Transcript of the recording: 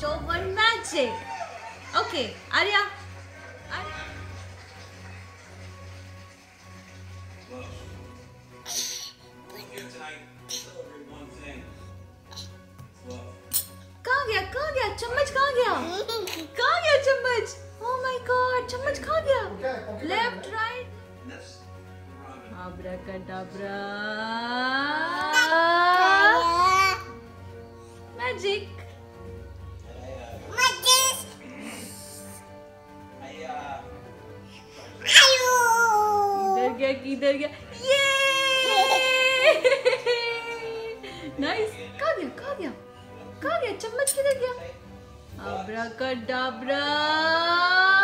show one magic. Okay, Arya. कहाँ गया चम्मच? कहाँ गया चम्मच? Oh my God, चम्मच कहाँ गया? Left, right. Abracadabra. Magic. किधर गया? ये नाइस. कहाँ गया चम्मच? किधर गया? Abracadabra.